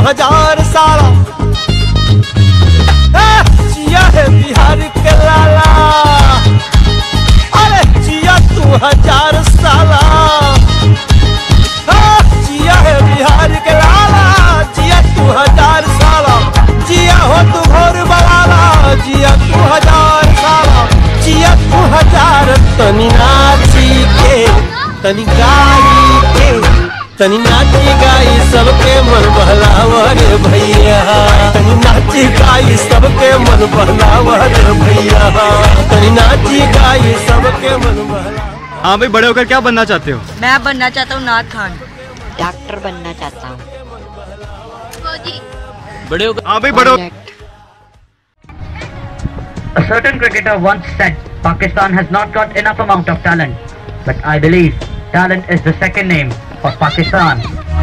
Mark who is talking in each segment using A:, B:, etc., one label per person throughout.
A: 2000 साला, जिया है बिहार के लाला, अरे जिया 2000 साला, जिया है बिहार के लाला, जिया 2000 साला, जिया हो तू घोर बवाला, जिया 2000 साला, जिया 2000। तनी नाची के तनी गाई के तनी नाची गाई सबके मन बहलावा रे भैया, तनी नाची गाई सबके मन बहलावा रे भैया, तनी नाची गाई सबके मन बहलावा।
B: हाँ भाई, बड़े होकर क्या बनना चाहते हो?
C: मैं बनना चाहता हूँ नाथ खान।
D: डॉक्टर बनना चाहता हूँ।
B: बड़े होकर हाँ भाई बड़े हो।
E: A certain cricketer once said Pakistan has not got enough amount of talent, but I believe talent is the second name for Pakistan.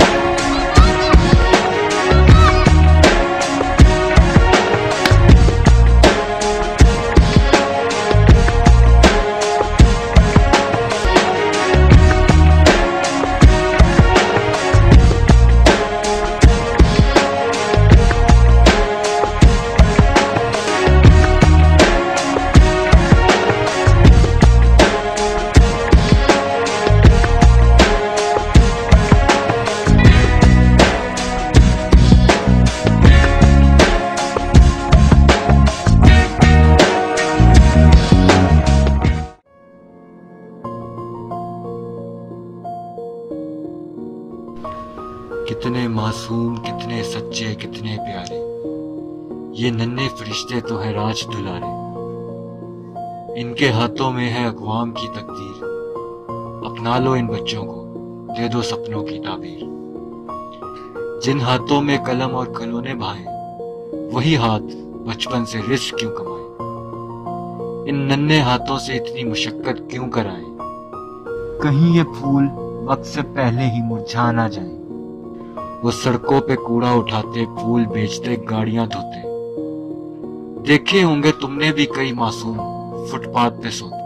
F: कितने मासूम, कितने सच्चे, कितने प्यारे, ये नन्हे फरिश्ते तो है राज दुलारे, इनके हाथों में है अक़वाम की तकदीर, अपना लो इन बच्चों को, दे दो सपनों की ताबीर। जिन हाथों में कलम और खिलौने भाए, वही हाथ बचपन से रिस्क क्यों कमाए, इन नन्हे हाथों से इतनी मुशक्कत क्यों कराएं, कहीं ये फूल वक्त से पहले ही मुरझा ना जाए। वो सड़कों पे कूड़ा उठाते, फूल बेचते, गाड़ियां धोते, देखे होंगे तुमने भी कई मासूम फुटपाथ पे सोते।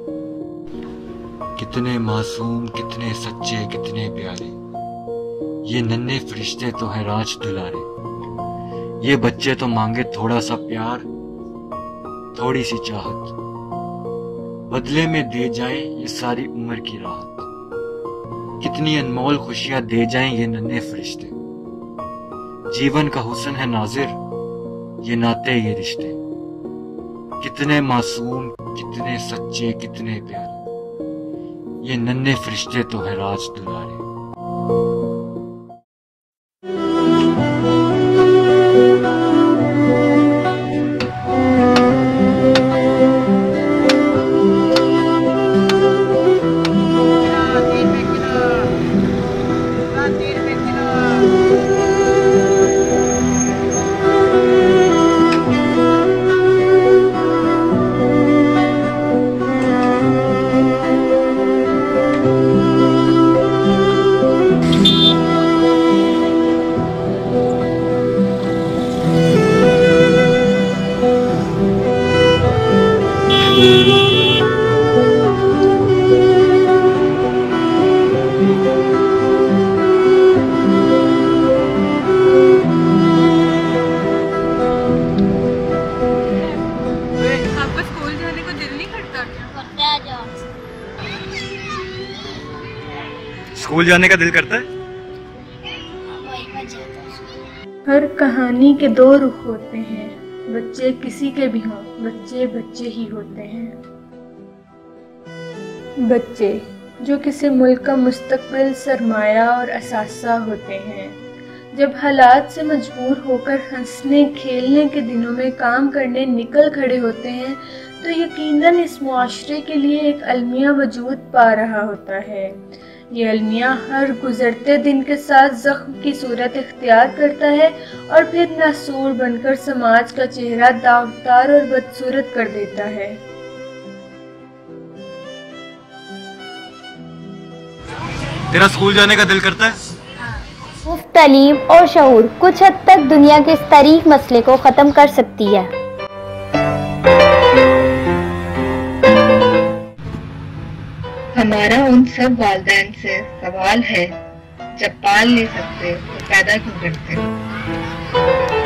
F: कितने मासूम, कितने सच्चे, कितने प्यारे, ये नन्हे फरिश्ते तो है राज दुलारे, ये बच्चे तो मांगे थोड़ा सा प्यार, थोड़ी सी चाहत, बदले में दे जाए ये सारी उम्र की राहत। कितनी अनमोल खुशियां दे जाएं ये नन्हे फरिश्ते, जीवन का हुस्न है नाजिर ये नाते, ये रिश्ते। कितने मासूम, कितने सच्चे, कितने प्यारे, ये नन्हे फरिश्ते तो है राज दुलारे।
B: स्कूल जाने का दिल करता है?
G: हर कहानी के दो रुख होते हैं, बच्चे किसी के भी हों, बच्चे बच्चे ही होते हैं। बच्चे जो किसी मुल्क का मुस्तकबिल, सरमाया और असासा होते हैं। जब हालात से मजबूर होकर हंसने खेलने के दिनों में काम करने निकल खड़े होते हैं तो यकीनन इस मुआशरे के लिए एक अलमिया वजूद पा रहा होता है। ये अलमिया हर गुजरते दिन के साथ ज़ख्म की सूरत इख्तियार करता है और फिर नासूर बनकर समाज का चेहरा दागदार और बदसूरत कर देता है।
B: तेरा स्कूल जाने का दिल करता है?
H: मुफ्त तालीम और शऊर कुछ हद तक दुनिया के इस तारीख मसले को ख़त्म कर सकती है।
G: हमारा उन सब वालिदैन से सवाल है
I: जब पाल नहीं सकते तो पैदा क्यों करते हो?